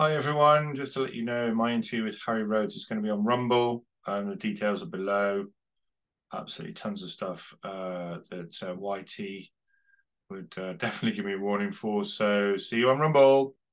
Hi everyone, just to let you know, my interview with Harry Rhodes is going to be on Rumble. The details are below. Absolutely tons of stuff that YT would definitely give me a warning for. So see you on Rumble.